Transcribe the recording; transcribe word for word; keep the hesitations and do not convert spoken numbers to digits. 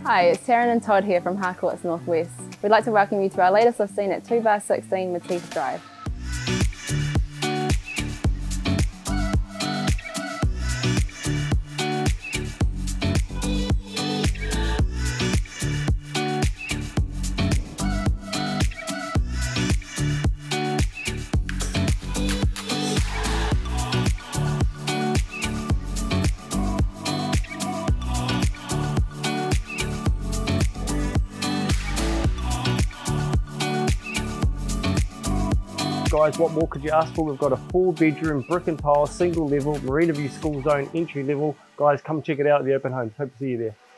Hi, it's Taryn and Todd here from Harcourts Northwest. We'd like to welcome you to our latest listing at two bar sixteen Matisse Drive. Guys, what more could you ask for? We've got a four bedroom brick and tile single level Marina View School Zone entry level. Guys, come check it out at the open homes. Hope to see you there.